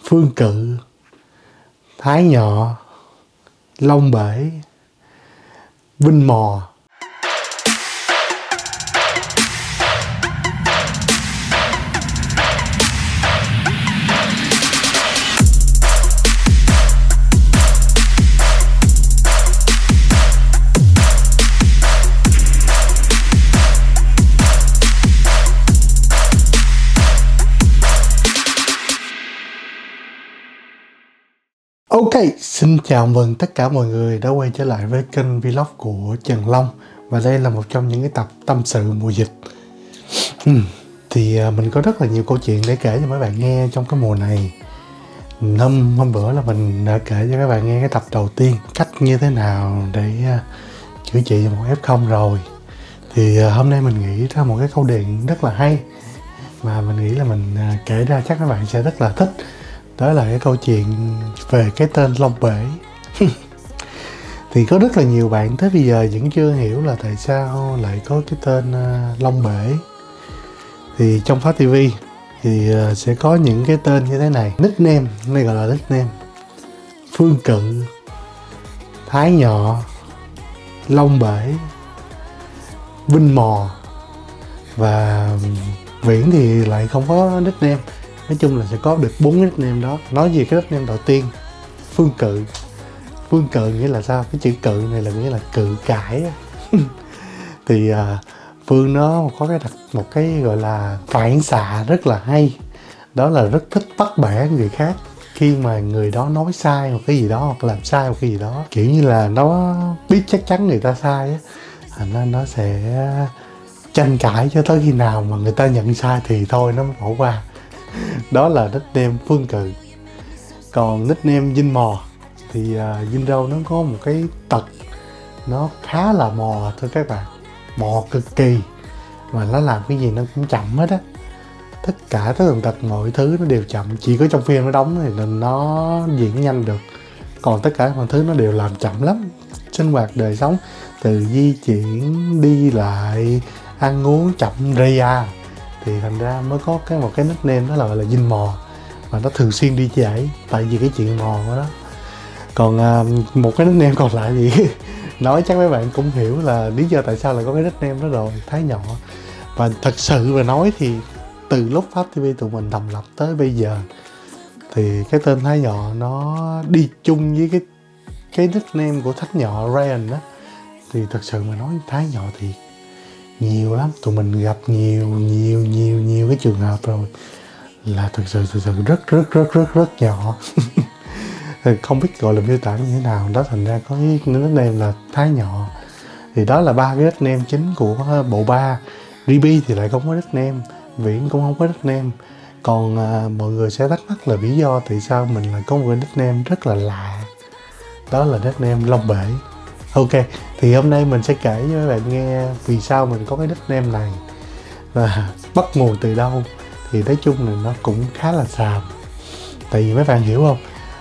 Phương Cự, Thái Nhọ, Long Bể, Vinh Mò. Ok, xin chào mừng tất cả mọi người đã quay trở lại với kênh vlog của Trần Long. Và đây là một trong những cái tập tâm sự mùa dịch. Thì mình có rất là nhiều câu chuyện để kể cho mấy bạn nghe trong cái mùa này. Hôm bữa là mình đã kể cho các bạn nghe cái tập đầu tiên, cách như thế nào để chữa trị một F0 rồi. Thì hôm nay mình nghĩ ra một cái câu điện rất là hay, mà mình nghĩ là mình kể ra chắc các bạn sẽ rất là thích. Đó là cái câu chuyện về cái tên Long Bể. Thì có rất là nhiều bạn tới bây giờ vẫn chưa hiểu là tại sao lại có cái tên Long Bể. Thì trong Phát TV thì sẽ có những cái tên như thế này. Nickname, đây gọi là nickname: Phương Cự, Thái Nhọ, Long Bể, Vinh Mò. Và Viễn thì lại không có nickname. Nói chung là sẽ có được 4 nickname đó. Nói về cái nickname đầu tiên, Phương Cự. Phương Cự nghĩa là sao? Cái chữ cự này là nghĩa là cự cãi. Thì Phương nó có một cái gọi là phản xạ rất là hay. Đó là rất thích bắt bẻ người khác khi mà người đó nói sai một cái gì đó, hoặc làm sai một cái gì đó. Kiểu như là nó biết chắc chắn người ta sai á, nên nó sẽ tranh cãi cho tới khi nào mà người ta nhận sai thì thôi nó mới bỏ qua. Đó là nickname Phương Cự. Còn nickname Vinh Mò thì Vinh Râu nó có một cái tật, nó khá là mò thôi các bạn. Mò cực kỳ, mà nó làm cái gì nó cũng chậm hết á. Tất cả tất tần tật mọi thứ nó đều chậm. Chỉ có trong phim nó đóng thì nên nó diễn nhanh được, còn tất cả mọi thứ nó đều làm chậm lắm. Sinh hoạt đời sống, từ di chuyển, đi lại, ăn uống chậm ria. Thì thành ra mới có một cái nickname đó là gọi là Vinh Mò. Và nó thường xuyên đi giải tại vì cái chuyện mò đó. Còn một cái nickname còn lại thì nói chắc mấy bạn cũng hiểu là lý do tại sao lại có cái nickname đó rồi, Thái Nhọ. Và thật sự mà nói thì từ lúc Pháp TV tụi mình thành lập tới bây giờ thì cái tên Thái Nhọ nó đi chung với cái nickname của Thái Nhọ Ryan đó. Thì thật sự mà nói Thái Nhọ thì nhiều lắm, tụi mình gặp nhiều cái trường hợp rồi là thực sự rất nhỏ. Không biết gọi là miêu tả như thế nào đó, thành ra có cái nickname là Thái Nhọ. Thì đó là ba cái nickname chính của bộ ba. Ribi thì lại không có nickname, Viễn cũng không có nickname. Còn mọi người sẽ thắc mắc là lý do tại sao mình lại có một cái nickname rất là lạ. Đó là nickname Long Bể. Ok, thì hôm nay mình sẽ kể cho các bạn nghe vì sao mình có cái nickname này và bắt nguồn từ đâu. Thì nói chung là nó cũng khá là xàm. Tại vì mấy bạn hiểu không,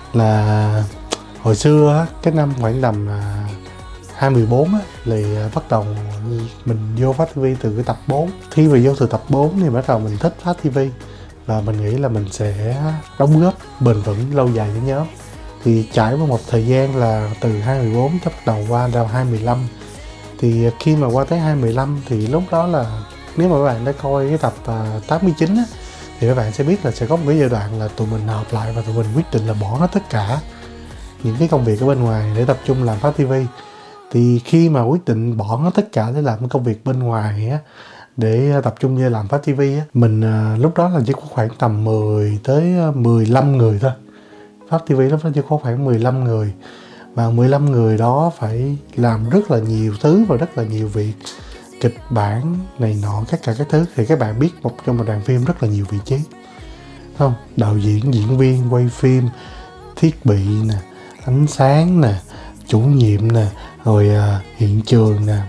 là hồi xưa á, cái năm khoảng tầm 2014 á, thì bắt đầu mình vô Phát TV từ cái tập 4. Khi mà vô từ tập 4 thì bắt đầu mình thích Phát TV, và mình nghĩ là mình sẽ đóng góp bền vững lâu dài với nhóm. Thì trải qua một thời gian là từ 2014 bắt đầu qua đầu 2015. Thì khi mà qua tới 2015 thì lúc đó là nếu mà các bạn đã coi cái tập 89 á, thì các bạn sẽ biết là sẽ có một cái giai đoạn là tụi mình họp lại và tụi mình quyết định là bỏ hết tất cả những cái công việc ở bên ngoài để tập trung làm Phát TV. Thì khi mà quyết định bỏ hết tất cả để làm cái công việc bên ngoài á, để tập trung vô làm Phát TV á, mình lúc đó là chỉ có khoảng tầm 10 tới 15 người thôi. Pháp TV lúc đó chỉ có khoảng 15 người. Và 15 người đó phải làm rất là nhiều thứ và rất là nhiều việc. Kịch bản này nọ, các thứ. Thì các bạn biết trong một đoàn phim rất là nhiều vị trí, không? Đạo diễn, diễn viên, quay phim, thiết bị nè, ánh sáng nè, chủ nhiệm nè, rồi hiện trường nè,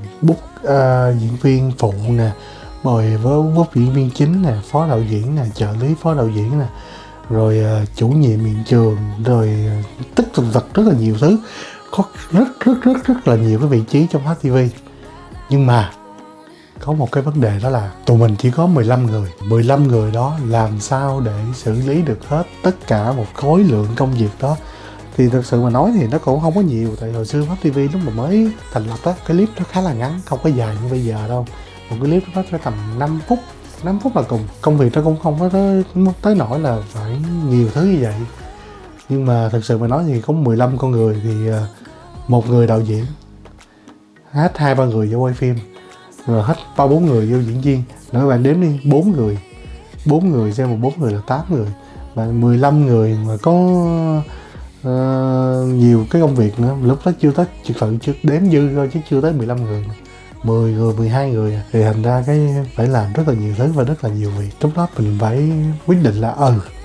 diễn viên phụ nè, rồi với diễn viên chính nè, phó đạo diễn nè, trợ lý phó đạo diễn nè, rồi chủ nhiệm hiện trường, rồi tất tật rất là nhiều thứ. Có rất là nhiều cái vị trí trong HTV. Nhưng mà có một cái vấn đề, đó là tụi mình chỉ có 15 người. 15 người đó làm sao để xử lý được hết tất cả một khối lượng công việc đó. Thì thực sự mà nói thì nó cũng không có nhiều. Tại hồi xưa Pháp TV lúc mà mới thành lập á, cái clip nó khá là ngắn, không có dài như bây giờ đâu. Một cái clip nó phải tầm 5 phút, 5 phút là cùng. Công việc nó cũng không có tới nỗi là phải nhiều thứ như vậy. Nhưng mà thực sự mà nói thì có 15 con người thì một người đạo diễn, hết 2-3 người vô quay phim, rồi hết 3-4 người vô diễn viên. Rồi các bạn đếm đi, 4 người xem một 4 người là 8 người. Và 15 người mà có nhiều cái công việc nữa. Lúc đó chưa đếm dư thôi chứ chưa tới 15 người. 10 người, 12 người. Thì thành ra cái phải làm rất là nhiều thứ và rất là nhiều việc. Lúc đó mình phải quyết định là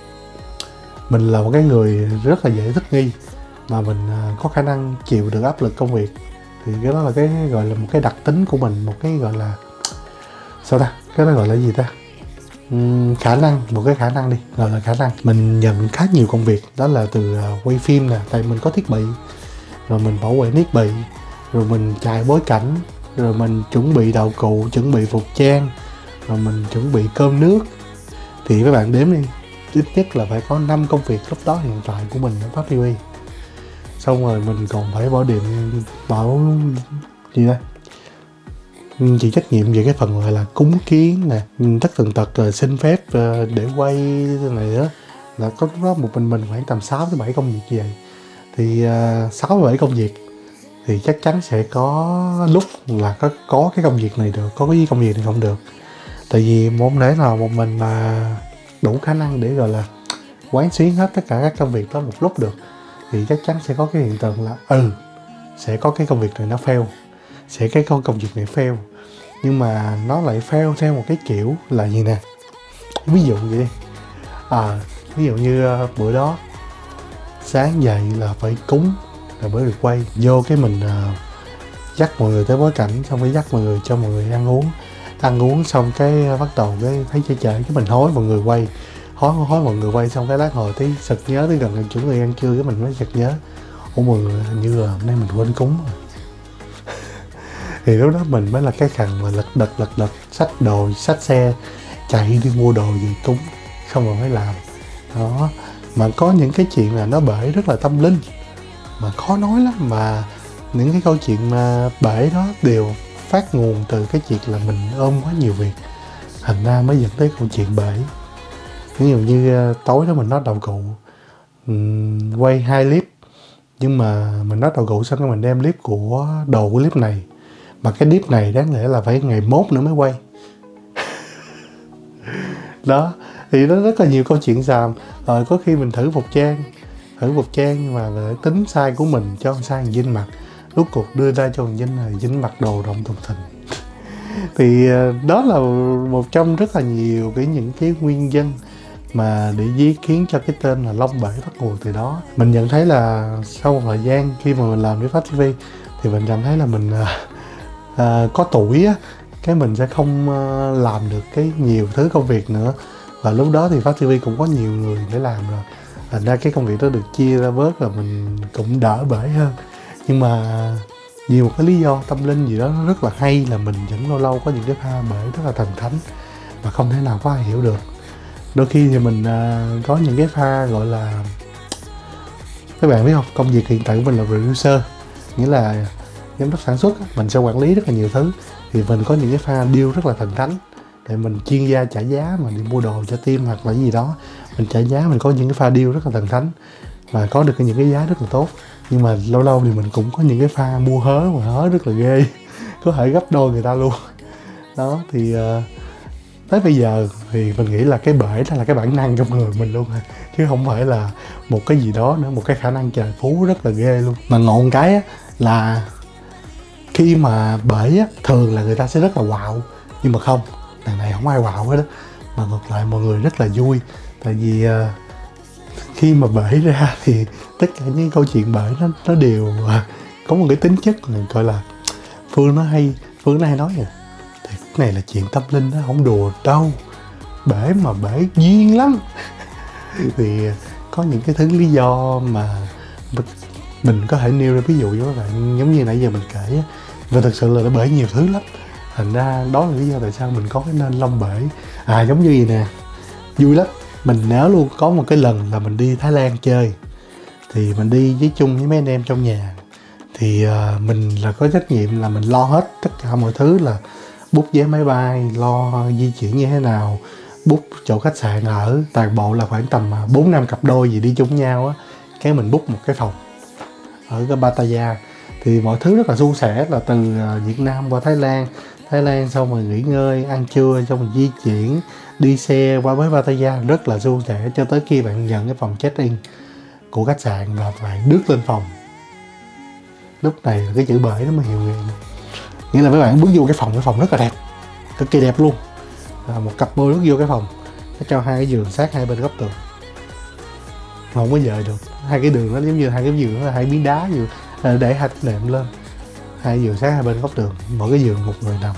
mình là một cái người rất là dễ thích nghi, mà mình có khả năng chịu được áp lực công việc. Thì cái đó là cái gọi là một cái đặc tính của mình, một cái gọi là sao ta, cái đó gọi là gì ta, khả năng, một cái khả năng đi, gọi là khả năng. Mình nhận khá nhiều công việc, đó là từ quay phim nè, tại mình có thiết bị, rồi mình bảo vệ thiết bị, rồi mình chạy bối cảnh, rồi mình chuẩn bị đạo cụ, chuẩn bị phục trang, rồi mình chuẩn bị cơm nước. Thì các bạn đếm đi, ít nhất là phải có 5 công việc lúc đó hiện tại của mình ở Pháp TV. Xong rồi mình còn phải bảo gì đó, chịu trách nhiệm về cái phần gọi là cúng kiến nè, tất tần tật, rồi xin phép để quay này đó. Là có lúc đó một mình khoảng tầm 6-7 công việc như vậy. Thì 6-7 công việc thì chắc chắn sẽ có lúc là có cái công việc này được, có cái công việc này không được. Tại vì không thể nào một mình mà đủ khả năng để gọi là quán xuyến hết tất cả các công việc đó một lúc được. Thì chắc chắn sẽ có cái hiện tượng là sẽ có cái công việc này nó fail, sẽ cái công việc này fail, nhưng mà nó lại fail theo một cái kiểu là gì nè. Ví dụ vậy đi, ví dụ như bữa đó sáng dậy là phải cúng rồi mới được quay, vô cái mình dắt mọi người tới bối cảnh, xong cái dắt mọi người, cho mọi người ăn uống xong cái bắt đầu cái thấy trễ cái mình hối mọi người quay, hối mọi người quay, xong cái lát hồi thấy sực nhớ tới gần chuẩn người ăn trưa, cái mình mới sực nhớ, mọi người hình như là hôm nay mình quên cúng rồi. Thì lúc đó mình mới là cái thằng mà lật đật xách đồ, xách xe chạy đi mua đồ về cúng, xong rồi mới làm đó. Mà có những cái chuyện là nó bể rất là tâm linh mà khó nói lắm, mà những cái câu chuyện mà bể đó đều phát nguồn từ cái chuyện là mình ôm quá nhiều việc, thành ra mới dẫn tới câu chuyện bể. Ví dụ như tối đó mình nói đạo cụ, quay 2 clip, nhưng mà mình nói đạo cụ xong rồi mình đem clip của đồ của clip này, mà cái clip này đáng lẽ là phải ngày mốt nữa mới quay. Đó, thì nó rất là nhiều câu chuyện xàm. Rồi có khi mình thử phục trang nhưng mà lại tính size của mình cho size thằng Vinh mặc, rốt cuộc đưa ra cho thằng Vinh là Vinh mặc đồ rộng thùng thình. Thì đó là một trong rất là nhiều những cái nguyên nhân mà để khiến cho cái tên là Long Bể bắt nguồn từ đó. Mình nhận thấy là sau một thời gian khi mà mình làm với Pháp TV thì mình cảm thấy là mình có tuổi á, cái mình sẽ không làm được cái nhiều thứ công việc nữa. Và lúc đó thì Pháp TV cũng có nhiều người để làm rồi, thành ra cái công việc đó được chia ra bớt là mình cũng đỡ bể hơn. Nhưng mà vì một cái lý do tâm linh gì đó nó rất là hay, là mình vẫn lâu lâu có những cái pha bể rất là thần thánh mà không thể nào có ai hiểu được. Đôi khi thì mình có những cái pha gọi là, các bạn biết không, công việc hiện tại của mình là producer, nghĩa là giám đốc sản xuất, mình sẽ quản lý rất là nhiều thứ. Thì mình có những cái pha deal rất là thần thánh, để mình chuyên gia trả giá mà đi mua đồ cho team hoặc là gì đó, mình trả giá, mình có những cái pha deal rất là thần thánh và có được những cái giá rất là tốt. Nhưng mà lâu lâu thì mình cũng có những cái pha mua hớ rất là ghê, có thể gấp đôi người ta luôn. Đó thì tới bây giờ thì mình nghĩ là cái bể đó là cái bản năng trong người mình luôn, chứ không phải là một cái gì đó nữa, một cái khả năng trời phú rất là ghê luôn. Mà ngộ cái á, là khi mà bể á, thường là người ta sẽ rất là quạo, nhưng mà không, đằng này không ai quạo hết đó, mà ngược lại mọi người rất là vui. Tại vì khi mà bể ra thì tất cả những câu chuyện bể nó đều có một cái tính chất gọi là Phương nó hay nói rồi, thì cái này là chuyện tâm linh, nó không đùa đâu, bể mà bể duyên lắm. Thì có những cái thứ lý do mà mình có thể nêu ra ví dụ với các bạn, giống như nãy giờ mình kể, và thực sự là nó bể nhiều thứ lắm. Thành ra đó là lý do tại sao mình có cái nên Long Bể. Giống như gì nè, vui lắm. Mình nhớ luôn có một cái lần là mình đi Thái Lan chơi, thì mình đi với chung với mấy anh em trong nhà, thì mình là có trách nhiệm là mình lo hết tất cả mọi thứ, là book vé máy bay, lo di chuyển như thế nào, book chỗ khách sạn ở, toàn bộ là khoảng tầm 4-5 cặp đôi gì đi chung nhau á, cái mình book một cái phòng ở cái Pattaya. Thì mọi thứ rất là suôn sẻ, là từ Việt Nam qua Thái Lan xong rồi nghỉ ngơi, ăn trưa, xong rồi di chuyển, đi xe qua với Pattaya rất là suôn sẻ, cho tới khi bạn nhận cái phòng check-in của khách sạn là bạn bước lên phòng. Lúc này cái chữ bể nó mới hiệu nghiệm, nghĩa là mấy bạn bước vô cái phòng rất là đẹp, cực kỳ đẹp luôn. Một cặp đôi bước vô cái phòng, nó cho 2 cái giường sát hai bên góc tường, không có dời được. 2 cái đường nó giống như 2 cái giường, nó là 2 miếng đá vừa để 2 tấm nệm lên, 2 giường sát hai bên góc tường, mỗi cái giường một người nằm.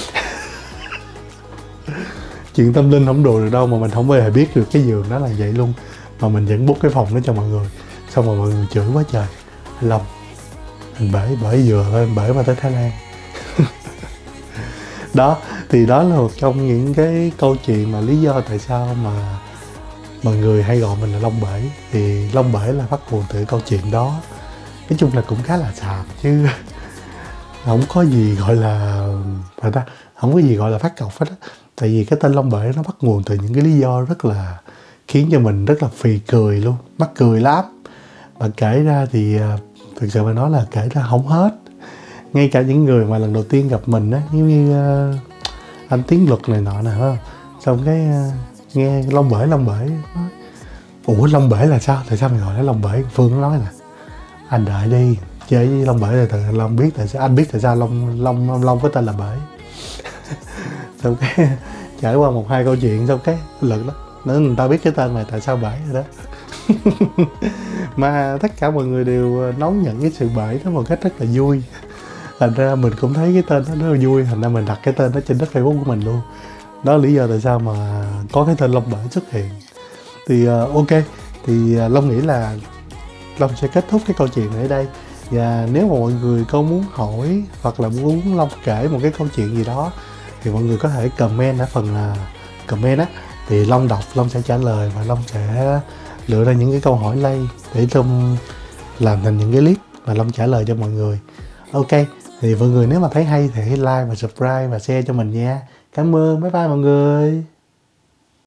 Chuyện tâm linh không đùa được đâu, mà mình không bao giờ biết được cái giường đó là vậy luôn, mà mình vẫn book cái phòng đó cho mọi người. Xong rồi mọi người chửi quá trời, Long mình bể vừa thôi, bể mà tới Thái Lan. Đó thì đó là một trong những cái câu chuyện mà lý do tại sao mà mọi người hay gọi mình là Long Bể. Thì Long Bể là bắt nguồn từ câu chuyện đó. Nói chung là cũng khá là xàm chứ không có gì gọi là không có gì gọi là phát cọc hết á. Tại vì cái tên Long Bể nó bắt nguồn từ những cái lý do rất là khiến cho mình rất là phì cười luôn, mắc cười lắm. Mà kể ra thì thực sự mà nói là kể ra không hết. Ngay cả những người mà lần đầu tiên gặp mình á, giống như anh Tiến Luật này nọ nè, không? Xong cái nghe Long Bể ủa Long Bể là sao, tại sao mày gọi nó Long Bể? Phương nó nói là anh đợi đi, chơi với Long Bể từ Long biết tại sao, anh biết tại sao Long có tên là Bể. Xong cái trải qua 1-2 câu chuyện, xong cái lực đó nữa người ta biết cái tên này tại sao Bể rồi đó. Mà tất cả mọi người đều đón nhận cái sự Bể đó một cách rất là vui. Thành ra mình cũng thấy cái tên nó rất là vui, thành ra mình đặt cái tên đó trên đất Facebook của mình luôn. Đó là lý do tại sao mà có cái tên Long Bể xuất hiện. Thì ok, thì Long nghĩ là Long sẽ kết thúc cái câu chuyện này ở đây. Và nếu mà mọi người có muốn hỏi hoặc là muốn Long kể một cái câu chuyện gì đó, thì mọi người có thể comment ở phần comment á, thì Long đọc, Long sẽ trả lời, và Long sẽ lựa ra những cái câu hỏi lây để Long làm thành những cái clip mà Long trả lời cho mọi người. Ok, thì mọi người nếu mà thấy hay thì hãy like và subscribe và share cho mình nha. Cảm ơn, bye bye mọi người.